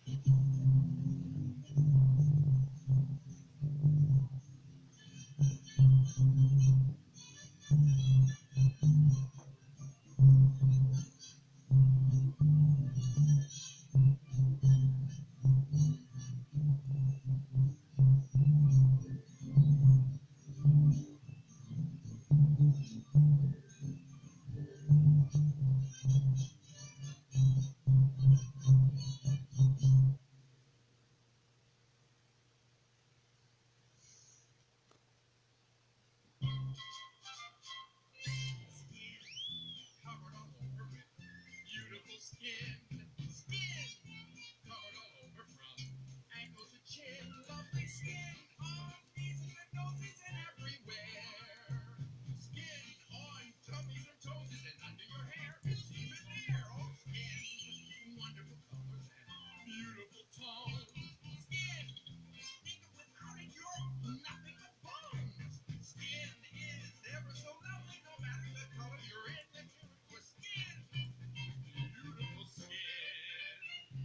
Covered all over with beautiful skin. Skin covered all over from ankles to chin. Lovely skin on knees and noses and everywhere. Skin on tummies or toes and under your hair. It's even there. Oh, skin. Wonderful colors and beautiful tones. Skin. Think of without it, you're nothing but bones. Skin is ever so lovely, no matter the color you're in. The your skin. Beautiful skin.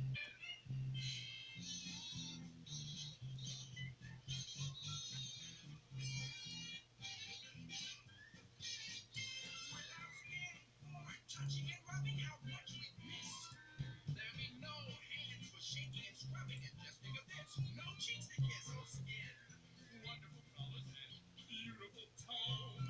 Without skin for touching and rubbing out what we miss. There be no hands for shaking and scrubbing and just think of this. No cheeks to kiss, oh skin. Wonderful colors and beautiful tones.